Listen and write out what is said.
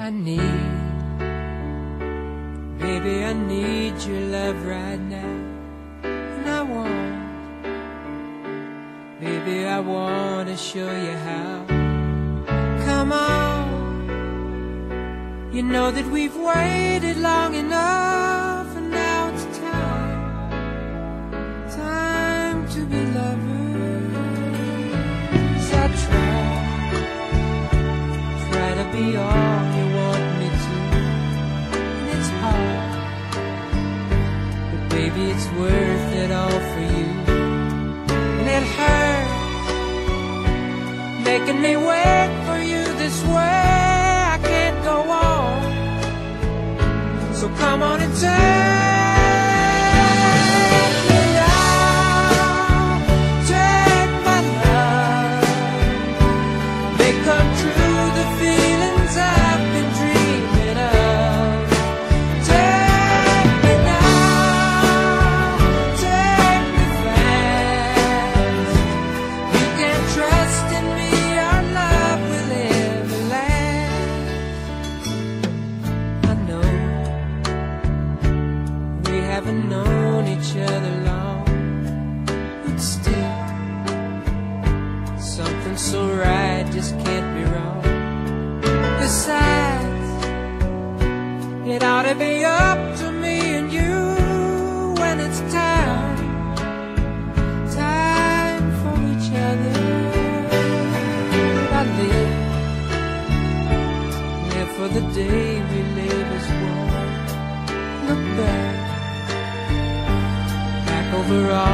I need, baby, I need your love right now. And I want, baby, I want to show you how. Come on, you know that we've waited long enough, and now it's time to be lovers. I try to be all you want me to, and it's hard, but baby, it's worth it all for you. And it hurts making me wait for you this way. I can't go on, so come on and take me now, take my love, make come true the feelings I've been dreaming of. Take me now, take me fast. You can trust in me, our love will ever last. I know we haven't known each other long, but still something so right just can't be wrong. Besides, it ought to be up to me and you when it's time for each other. I live for the day we live as one. Look back over all